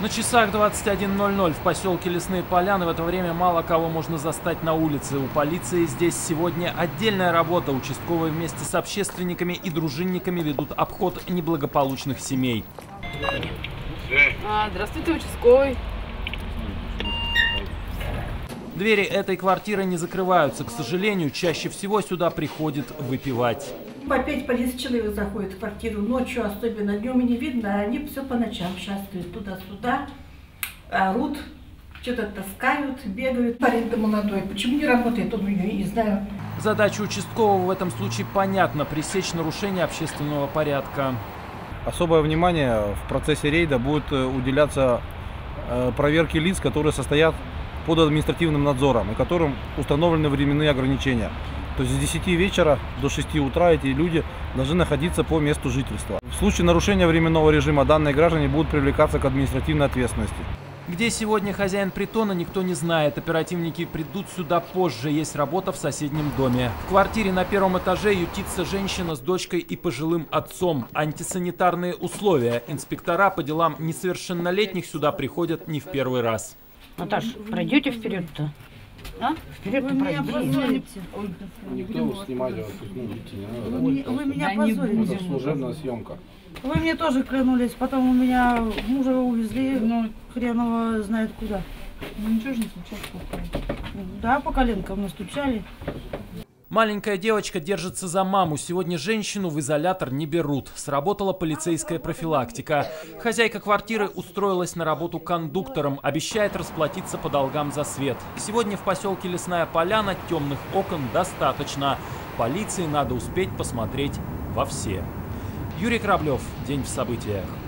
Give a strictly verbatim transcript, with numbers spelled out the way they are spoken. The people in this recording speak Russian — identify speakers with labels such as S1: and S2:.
S1: На часах двадцать один ноль ноль в поселке Лесные Поляны. В это время мало кого можно застать на улице. У полиции здесь сегодня отдельная работа. Участковые вместе с общественниками и дружинниками ведут обход неблагополучных семей.
S2: А, здравствуйте, участковый.
S1: Двери этой квартиры не закрываются. К сожалению, чаще всего сюда приходят выпивать.
S3: По пять по десять человек заходит в квартиру ночью, особенно днем и не видно, а они все по ночам шастают туда-сюда, орут, что-то таскают, бегают. Парень-то молодой, почему не работает, он ее не знаю.
S1: Задача участкового в этом случае понятна – пресечь нарушение общественного порядка.
S4: Особое внимание в процессе рейда будет уделяться проверке лиц, которые состоят под административным надзором и которым установлены временные ограничения. То есть с десяти вечера до шести утра эти люди должны находиться по месту жительства. В случае нарушения временного режима данные граждане будут привлекаться к административной ответственности.
S1: Где сегодня хозяин притона, никто не знает. Оперативники придут сюда позже. Есть работа в соседнем доме. В квартире на первом этаже ютится женщина с дочкой и пожилым отцом. Антисанитарные условия. Инспектора по делам несовершеннолетних сюда приходят не в первый раз.
S5: Наташ, пройдете вперед-то? А? Вперед-то пройдите.
S6: Никто вас снимать, ну, идти не надо.
S2: Вы, вы меня позорите.
S6: Это служебная съемка.
S2: Вы мне тоже клянулись, потом у меня мужа увезли, ну, хреново знает куда. Ну ничего же не случилось. Да, по коленкам настучали.
S1: Маленькая девочка держится за маму. Сегодня женщину в изолятор не берут. Сработала полицейская профилактика. Хозяйка квартиры устроилась на работу кондуктором. Обещает расплатиться по долгам за свет. Сегодня в поселке Лесная Поляна темных окон достаточно. Полиции надо успеть посмотреть во все. Юрий Кораблев. День в событиях.